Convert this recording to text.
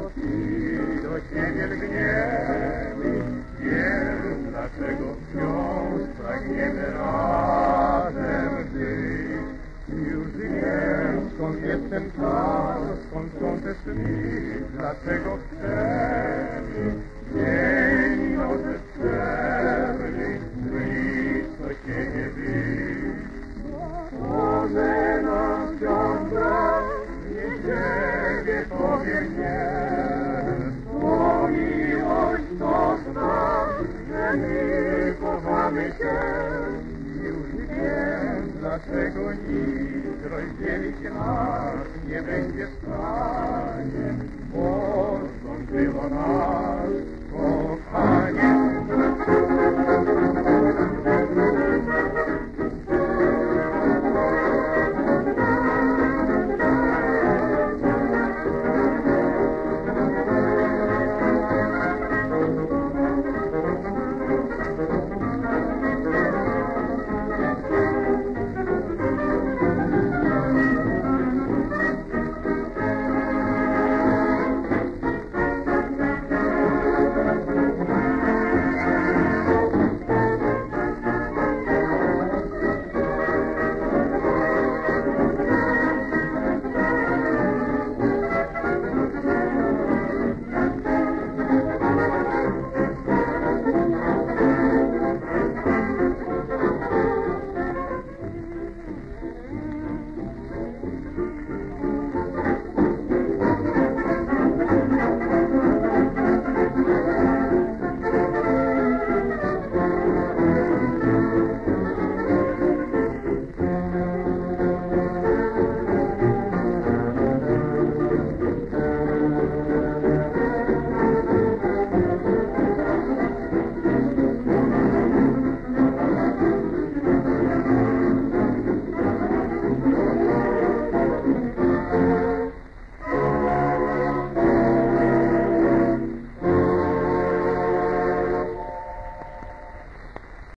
i do Ciebie lgniemy. Wiem, dlaczego wciąż pragniemy razem być. Już wiem, skąd jest ten czas, skąd są te sny, dlaczego chcemy dzień i noc bezprzerwy blisko Ciebie być. Może nam wciąż brak, nie Ciebie Tobie mnie, bo miłość to znak, że my kochamy Cię. Już wiem, dlaczego nic rozdzielić nas nie będzie w stanie, bo zdążyło nas